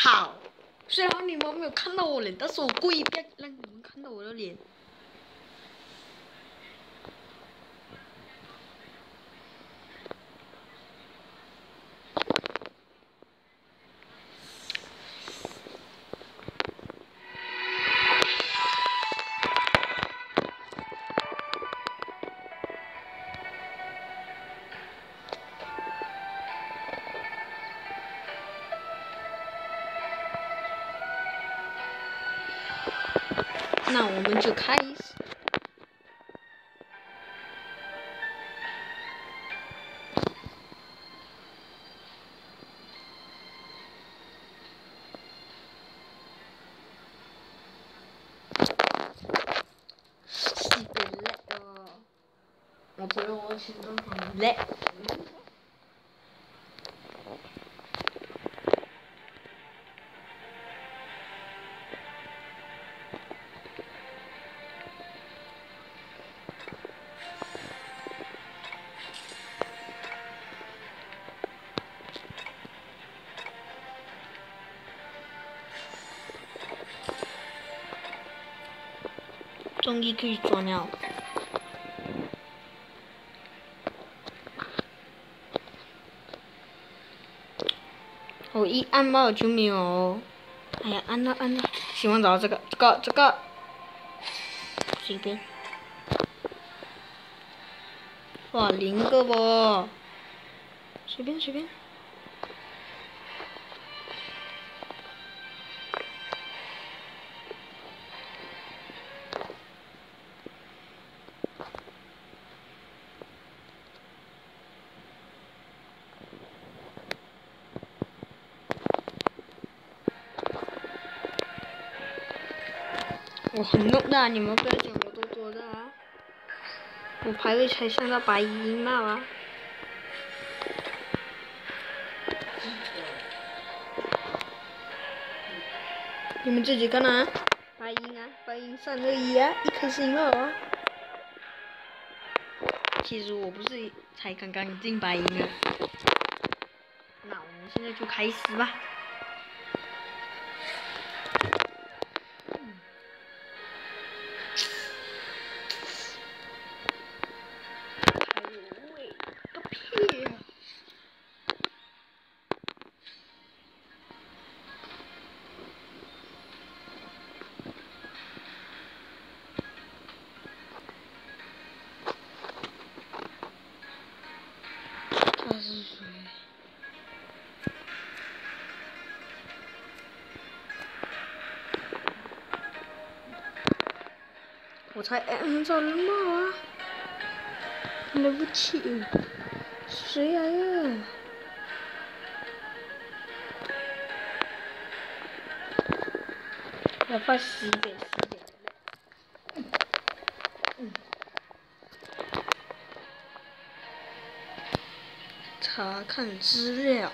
好，虽然你们没有看到我脸，但是我故意不要让你们看到我的脸。那我们就开始。有点累哦，我觉得我现在很累。终于可以转了。我一按到就没有。哎呀，按了。希望找到这个，随便。哇，0个不？随便。我很弄的，你们不要讲我多的啊！我排位才上到110嘛。你们自己看啊，110321啊，1颗星了哦。其实我不是才刚刚进110啊。那我们现在就开始吧。个屁啊！他是谁？我才找人冒啊！对不起，谁来呀？要发10点。查看资料。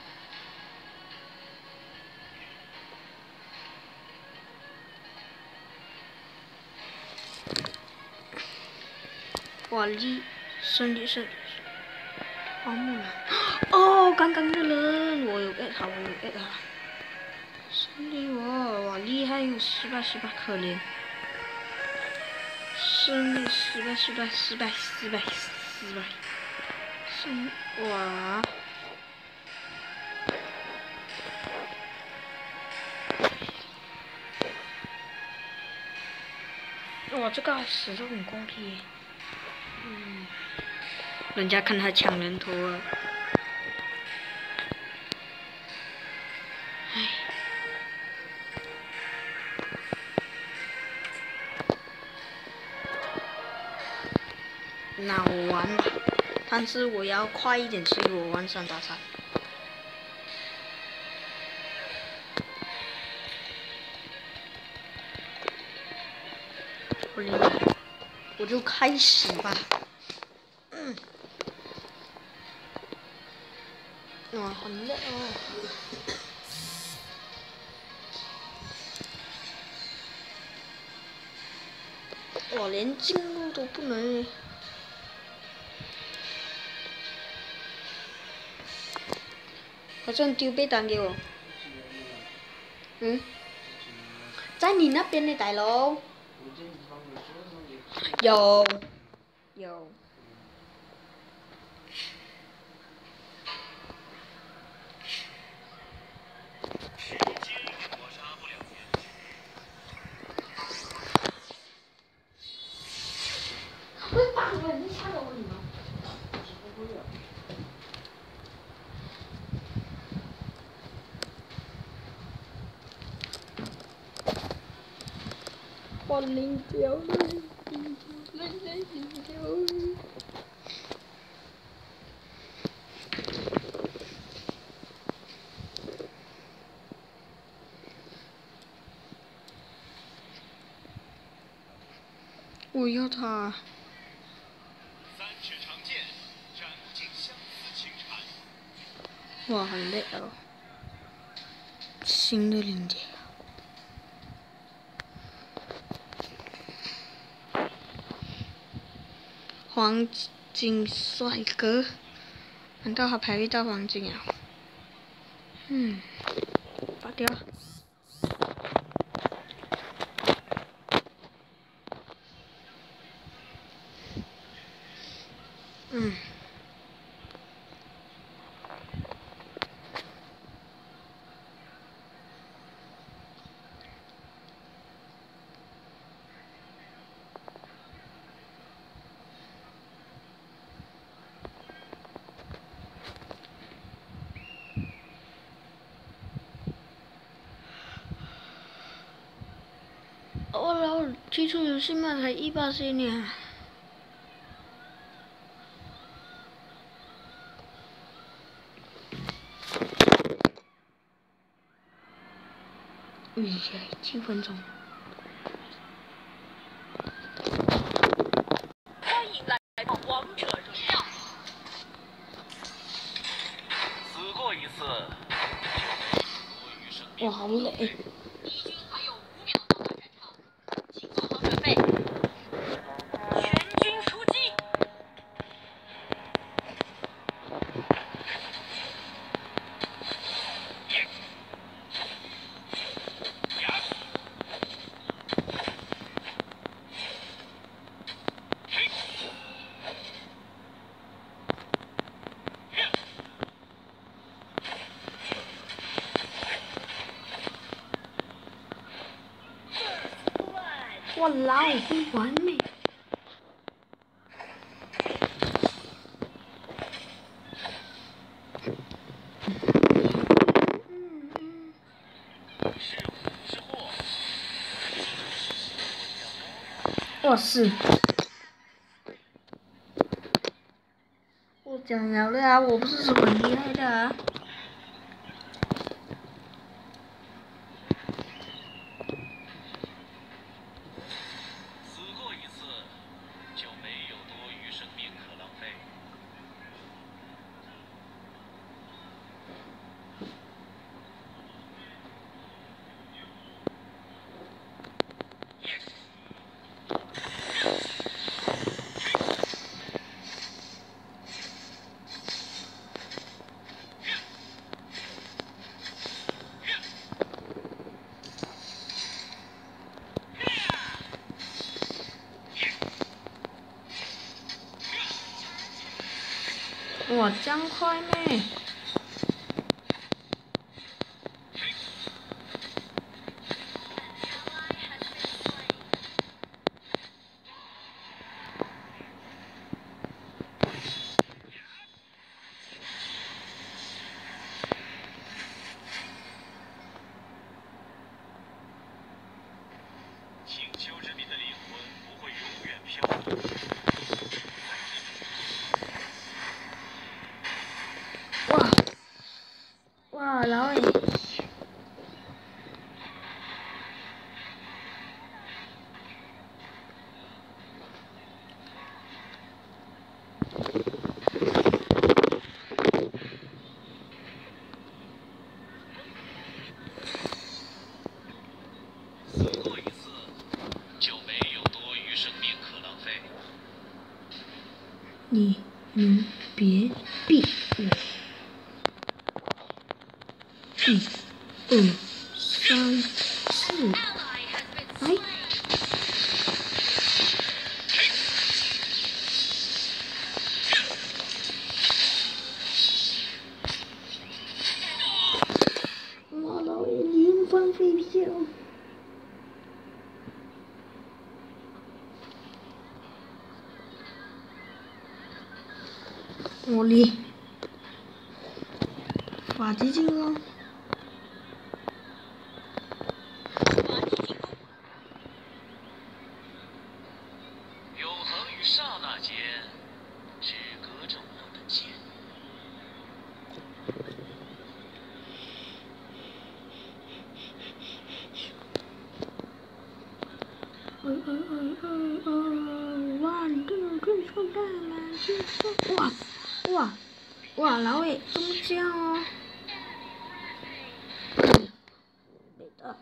哇哩，胜利！花木兰。哦，刚刚的人，我有 get 他。胜利哇厉害哟，失败，可怜。胜利失败。哇！哇，这个死得很公平。人家看他抢人头啊。唉。那我玩吧，但是我要快一点，所以我玩3打3。我就开始吧。哇，很累哦。我连进入都不能。好像丢背单给我。 嗯，在你那边的大楼。有。有。会把人吓到你吗？我领掉了，领掉了。我要它。哇，很累哦。新的零件。黄金帅哥，难道他排位到黄金啊？拔掉。我老提出游戏嘛才180呢。7分钟。 欢迎来到王者荣耀。死过一次， 哇，好累。 敌军还有5秒到达战场，请做好准备。全军出击！ 我老不完美。我是。我讲了的啊，我不是什么厉害的啊。 死过一次，就没有多余生命可浪费。 哇，这样快咩？ 请求之民的灵魂不会永远漂泊。 哇，老伟。 死过一次，就没有多余生命可浪费。 你们别逼我！1、2、3。 3、4，哎。妈老爷连放飞镖！我哩，发起进攻！ 永恒与刹那间，只隔着我的剑。 哇，这种最受大了，就是哇，老爷这么这样哦？没的，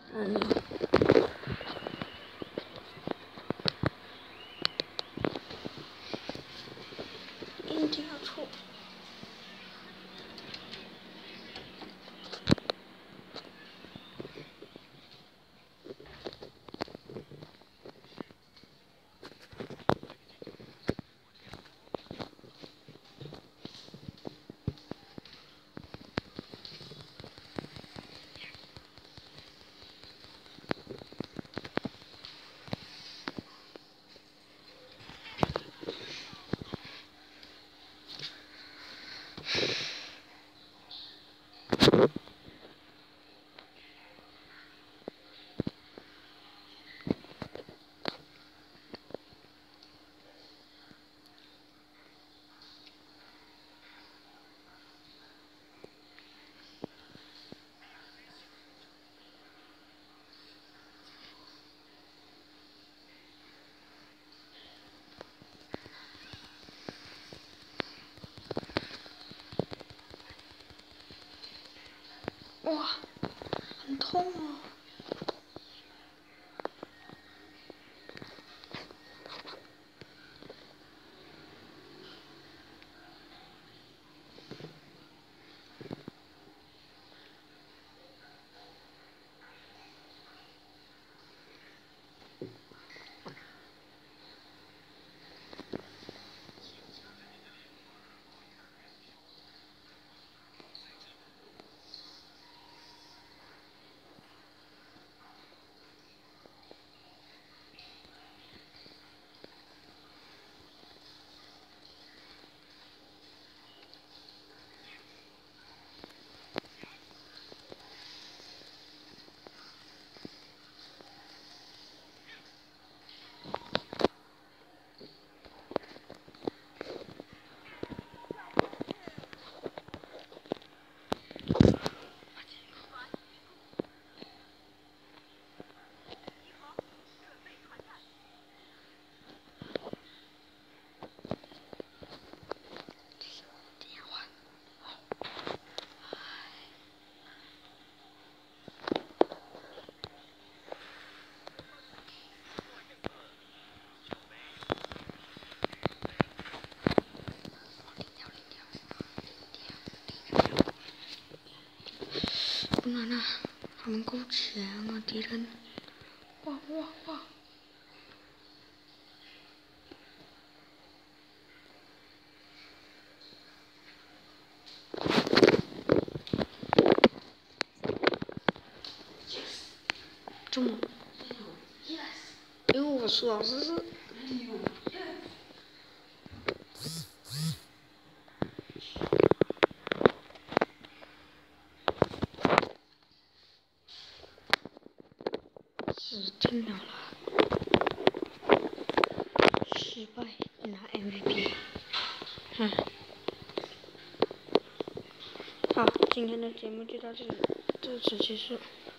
一定要错。哇，很痛哦！不能啊，他们够强啊，敌人！哇！这么？因为我苏老师是。死定了！失败，拿 MVP。好，今天的节目就到这里，到此结束。